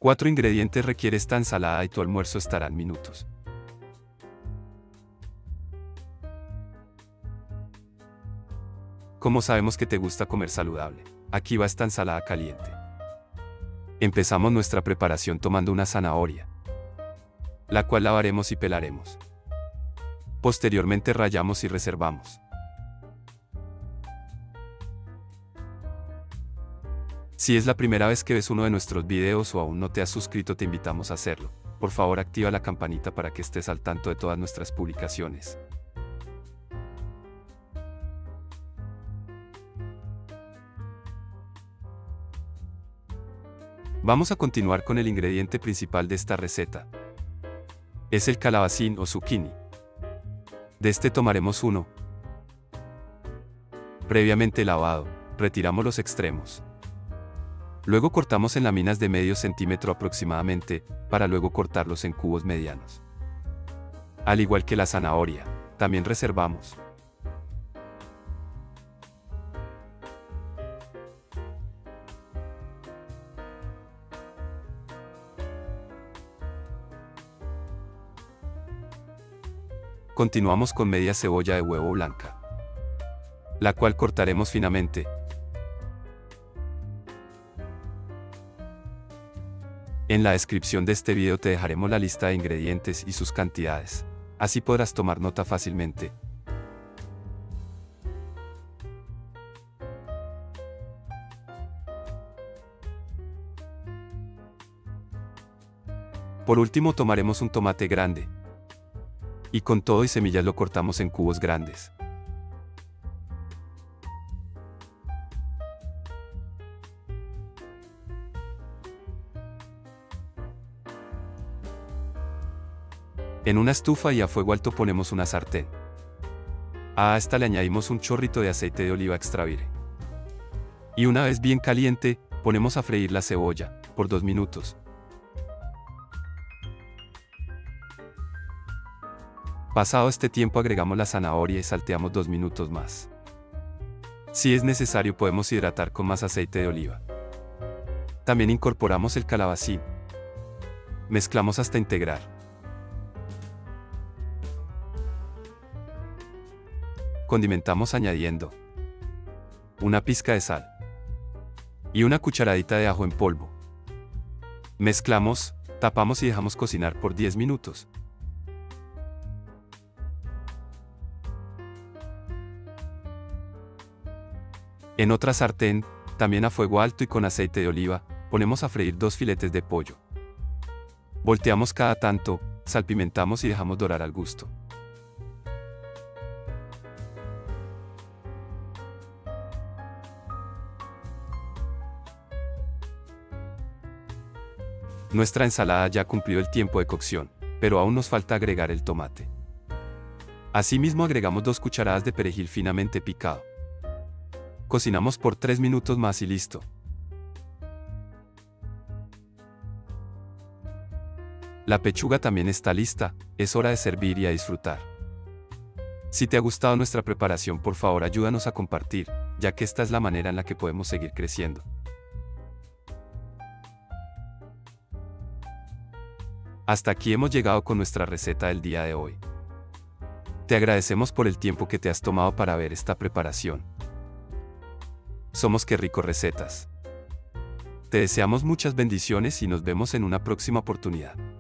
4 ingredientes requiere esta ensalada y tu almuerzo estará en minutos. ¿Cómo sabemos que te gusta comer saludable? Aquí va esta ensalada caliente. Empezamos nuestra preparación tomando una zanahoria, la cual lavaremos y pelaremos. Posteriormente rallamos y reservamos. Si es la primera vez que ves uno de nuestros videos o aún no te has suscrito, te invitamos a hacerlo. Por favor, activa la campanita para que estés al tanto de todas nuestras publicaciones. Vamos a continuar con el ingrediente principal de esta receta. Es el calabacín o zucchini. De este tomaremos uno. Previamente lavado, retiramos los extremos. Luego cortamos en láminas de medio centímetro aproximadamente, para luego cortarlos en cubos medianos. Al igual que la zanahoria, también reservamos. Continuamos con media cebolla de huevo blanca, la cual cortaremos finamente. En la descripción de este video te dejaremos la lista de ingredientes y sus cantidades, así podrás tomar nota fácilmente. Por último tomaremos un tomate grande, y con todo y semillas lo cortamos en cubos grandes. En una estufa y a fuego alto ponemos una sartén. A esta le añadimos un chorrito de aceite de oliva extra virgen. Y una vez bien caliente, ponemos a freír la cebolla, por 2 minutos. Pasado este tiempo agregamos la zanahoria y salteamos 2 minutos más. Si es necesario podemos hidratar con más aceite de oliva. También incorporamos el calabacín. Mezclamos hasta integrar. Condimentamos añadiendo una pizca de sal y una cucharadita de ajo en polvo. Mezclamos, tapamos y dejamos cocinar por 10 minutos. En otra sartén, también a fuego alto y con aceite de oliva, ponemos a freír 2 filetes de pollo. Volteamos cada tanto, salpimentamos y dejamos dorar al gusto. Nuestra ensalada ya cumplió el tiempo de cocción, pero aún nos falta agregar el tomate. Asimismo agregamos 2 cucharadas de perejil finamente picado. Cocinamos por 3 minutos más y listo. La pechuga también está lista, es hora de servir y a disfrutar. Si te ha gustado nuestra preparación, por favor ayúdanos a compartir, ya que esta es la manera en la que podemos seguir creciendo. Hasta aquí hemos llegado con nuestra receta del día de hoy. Te agradecemos por el tiempo que te has tomado para ver esta preparación. Somos Qué Rico Recetas. Te deseamos muchas bendiciones y nos vemos en una próxima oportunidad.